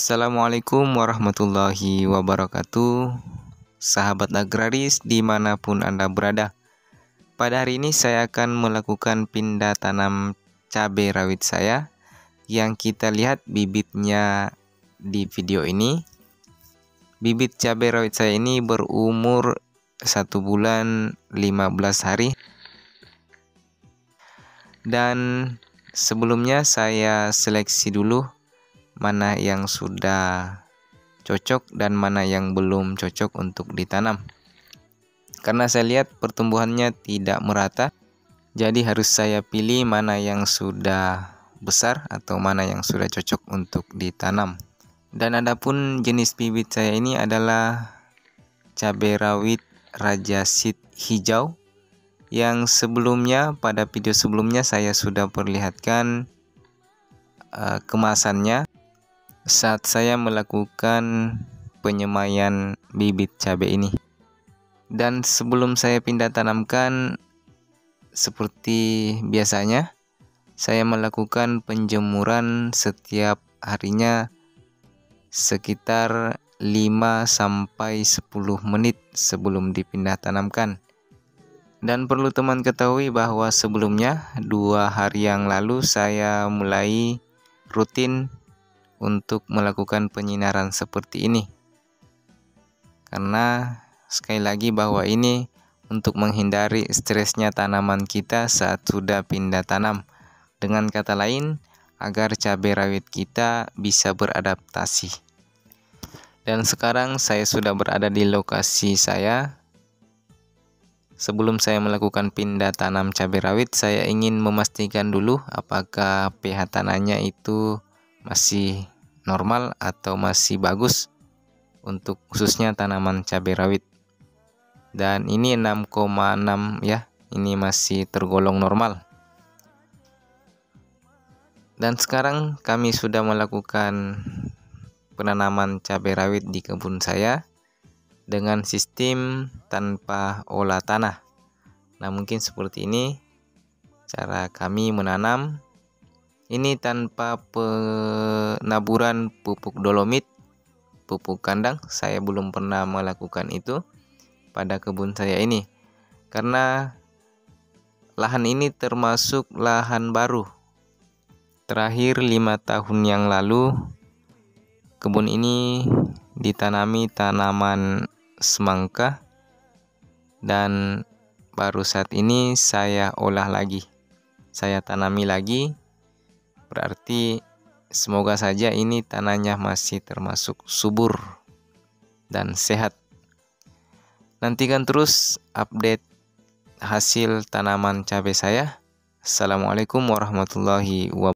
Assalamualaikum warahmatullahi wabarakatuh, sahabat agraris dimanapun Anda berada. Pada hari ini saya akan melakukan pindah tanam cabai rawit saya yang kita lihat bibitnya di video ini. Bibit cabai rawit saya ini berumur 1 bulan 15 hari. Dan sebelumnya saya seleksi dulu mana yang sudah cocok dan mana yang belum cocok untuk ditanam. Karena saya lihat pertumbuhannya tidak merata, jadi harus saya pilih mana yang sudah besar atau mana yang sudah cocok untuk ditanam. Dan adapun jenis bibit saya ini adalah cabai rawit Rajasid hijau, yang sebelumnya pada video sebelumnya saya sudah perlihatkan kemasannya saat saya melakukan penyemaian bibit cabai ini. Dan sebelum saya pindah tanamkan, seperti biasanya saya melakukan penjemuran setiap harinya sekitar 5-10 menit sebelum dipindah tanamkan. Dan perlu teman ketahui bahwa sebelumnya 2 hari yang lalu saya mulai rutin untuk melakukan penyinaran seperti ini, karena sekali lagi bahwa ini untuk menghindari stresnya tanaman kita saat sudah pindah tanam. Dengan kata lain, agar cabai rawit kita bisa beradaptasi. Dan sekarang saya sudah berada di lokasi saya. Sebelum saya melakukan pindah tanam cabai rawit, saya ingin memastikan dulu apakah pH tanahnya itu masih normal atau masih bagus untuk khususnya tanaman cabai rawit. Dan ini 6,6 ya, ini masih tergolong normal. Dan sekarang kami sudah melakukan penanaman cabai rawit di kebun saya dengan sistem tanpa olah tanah. Nah, mungkin seperti ini cara kami menanam. Ini tanpa penaburan pupuk dolomit, pupuk kandang. Saya belum pernah melakukan itu pada kebun saya ini, karena lahan ini termasuk lahan baru. Terakhir 5 tahun yang lalu kebun ini ditanami tanaman semangka, dan baru saat ini saya olah lagi, saya tanami lagi. Berarti semoga saja ini tanahnya masih termasuk subur dan sehat. Nantikan terus update hasil tanaman cabai saya. Assalamualaikum warahmatullahi wabarakatuh.